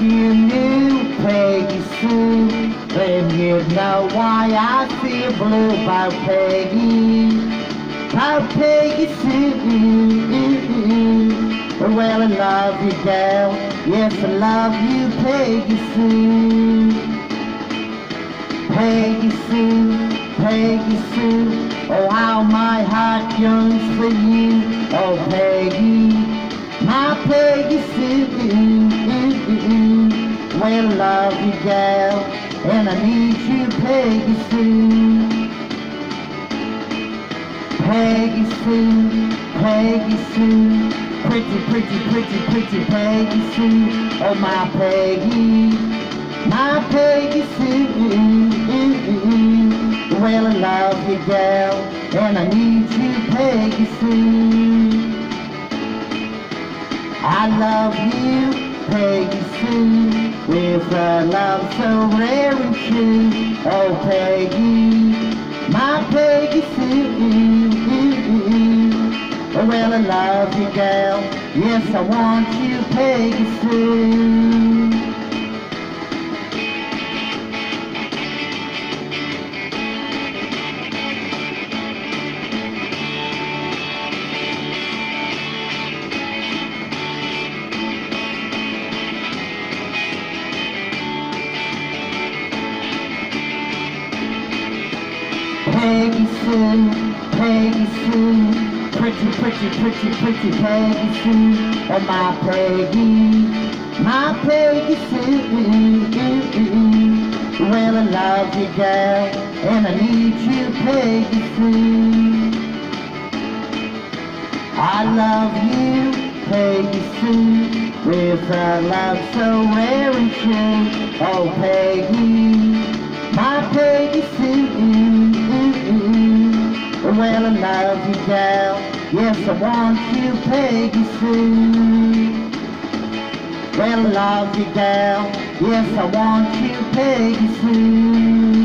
you knew Peggy Sue, then you'd know why I feel blue about Peggy. About Peggy Sue. Well, I love you, gal. Yes, I love you, Peggy Sue. Peggy Sue, Peggy Sue. Oh, how my heart yearns for you. Oh, Peggy, my Peggy Sue. Well, I love you, gal, and I need you, Peggy Sue. Peggy Sue, Peggy Sue. Pretty, pretty, pretty, pretty Peggy Sue. Oh, my Peggy, my Peggy Sue. Well, I love you, gal, and I need you, Peggy Sue. I love you, Peggy Sue, with a love so rare and true. Oh, Peggy, my Peggy Sue. Well, I love you, gal. Yes, I want you, Peggy Sue. Peggy Sue, Peggy Sue. Pretty, pretty, pretty, pretty Peggy Sue. Oh, my Peggy, my Peggy Sue. Well, I love you, gal, and I need you, Peggy Sue. I love you, Peggy Sue, with a love so rare and true. Oh, Peggy, my Peggy Sue. Well, I love you, gal. Yes, I want you, Peggy Sue. Well, I love you, gal. Yes, I want you, Peggy Sue.